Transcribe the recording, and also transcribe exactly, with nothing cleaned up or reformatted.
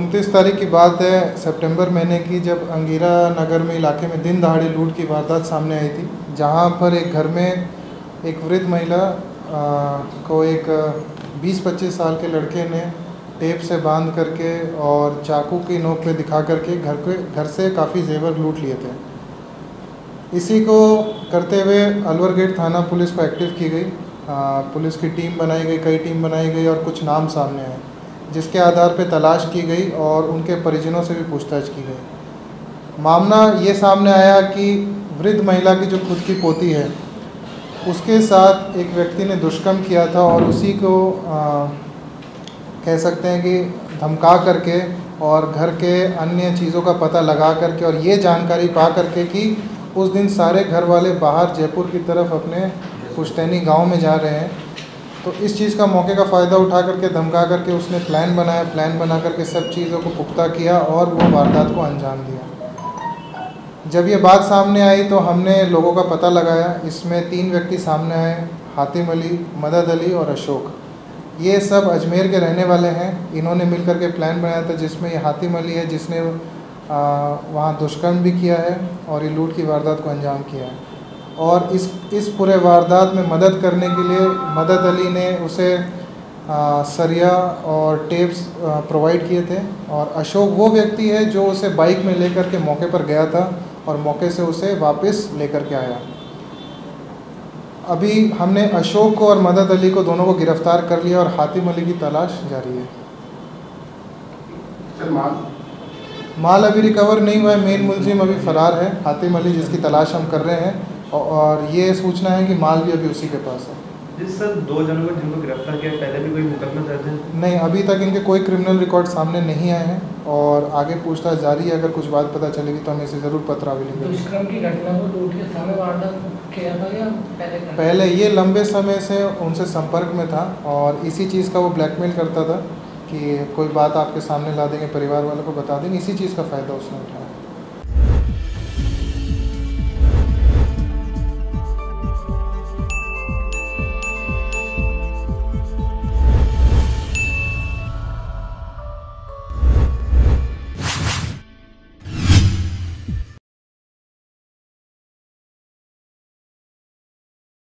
उनतीस तारीख की बात है सितंबर महीने की, जब अंगीरा नगर में इलाके में दिन दहाड़े लूट की वारदात सामने आई थी, जहां पर एक घर में एक वृद्ध महिला आ, को एक बीस पच्चीस साल के लड़के ने टेप से बांध करके और चाकू की नोक पे दिखा करके घर के घर से काफ़ी जेवर लूट लिए थे। इसी को करते हुए अलवर गेट थाना पुलिस को एक्टिव की गई, आ, पुलिस की टीम बनाई गई, कई टीम बनाई गई और कुछ नाम सामने आए, जिसके आधार पर तलाश की गई और उनके परिजनों से भी पूछताछ की गई। मामला ये सामने आया कि वृद्ध महिला की जो खुद की पोती है, उसके साथ एक व्यक्ति ने दुष्कर्म किया था और उसी को आ, कह सकते हैं कि धमका करके और घर के अन्य चीज़ों का पता लगा करके और ये जानकारी पा करके कि उस दिन सारे घर वाले बाहर जयपुर की तरफ अपने पुश्तैनी गांव में जा रहे हैं, तो इस चीज़ का मौके का फ़ायदा उठा करके धमका करके उसने प्लान बनाया, प्लान बना करके सब चीज़ों को पुख्ता किया और वो वारदात को अंजाम दिया। जब ये बात सामने आई तो हमने लोगों का पता लगाया। इसमें तीन व्यक्ति सामने आए, हातिम अली, मदद अली और अशोक। ये सब अजमेर के रहने वाले हैं। इन्होंने मिल कर के प्लान बनाया था, जिसमें ये हातिम अली है जिसने वहाँ दुष्कर्म भी किया है और ये लूट की वारदात को अंजाम किया है। और इस इस पूरे वारदात में मदद करने के लिए मदद अली ने उसे आ, सरिया और टेप्स प्रोवाइड किए थे, और अशोक वो व्यक्ति है जो उसे बाइक में लेकर के मौके पर गया था और मौके से उसे वापस लेकर के आया। अभी हमने अशोक को और मदद अली को दोनों को गिरफ्तार कर लिया और हातिम अली की तलाश जारी है। सर माल माल अभी रिकवर नहीं हुआ है, मेन मुलजिम अभी फरार है, हातिम अली, जिसकी तलाश हम कर रहे हैं, और ये सूचना है कि माल भी अभी उसी के पास है। जिस सर दो जनों को जिनको गिरफ्तार किया, पहले भी कोई मुकदमा दर्ज है? नहीं, अभी तक इनके कोई क्रिमिनल रिकॉर्ड सामने नहीं आए हैं और आगे पूछताछ जारी है। अगर कुछ बात पता चलेगी तो हम इसे ज़रूर पत्रावली लिखेंगे। दुष्कर्म की घटना को लूट के समय वारदात किया था या पहले था? पहले ये लंबे समय से उनसे संपर्क में था और इसी चीज़ का वो ब्लैकमेल करता था कि कोई बात आपके सामने ला देंगे, परिवार वालों को बता देंगे, इसी चीज़ का फ़ायदा उसने उठाया।